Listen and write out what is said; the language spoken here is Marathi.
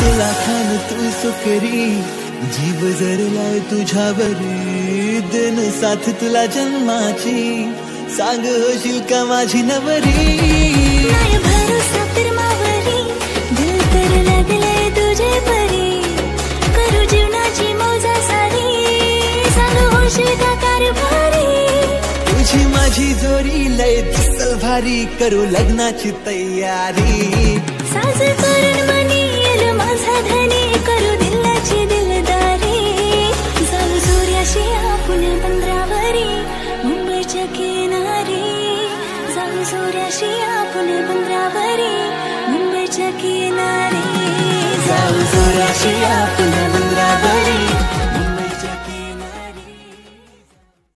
लाखान तू सुकरी, जीव जरलाय तुझ्यावरी, दिन साथ तुला जन्माची, सांग होशील का माझी नवरी. नाही भरोसा तर मावरी, दिल तर लागले तुझे परी, करू जीवनाची मौजा सारी, सांग होशील का कारभारी. तुझी माझी जोरी लय दिसल भारी, करू लग्नाची तयारी. साज करून मनी येल माझा धनी, करू दिलाची दिलदारी. जाऊ सूर्याशी आपण पंधरावरी, मुंबईच्या किनारी. जाऊ सूर्याशी आपण पंधरावरी, मुंबईच्या किनारी. जाऊ सूर्याशी आपण पंधरावरी.